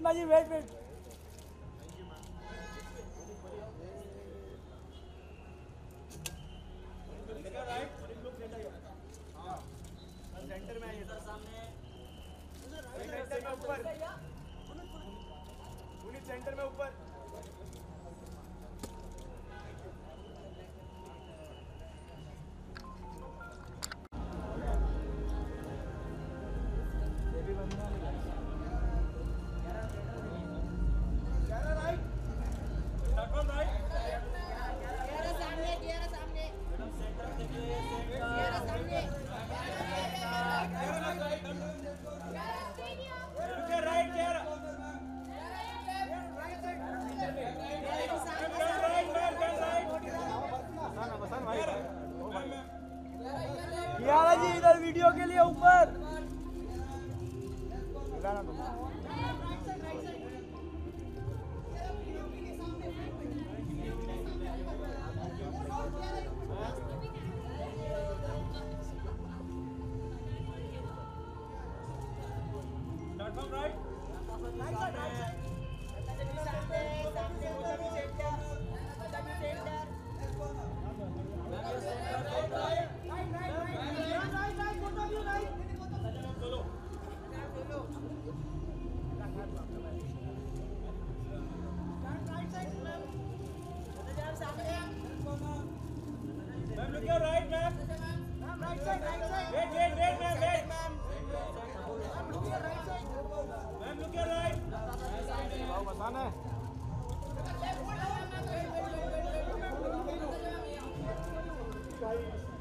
करिश्मा ji wait wait. Centre में आइए sir, सामने सेंटर में ऊपर, सेंटर में ऊपर। कियारा जी इधर वीडियो के लिए ऊपर। Right.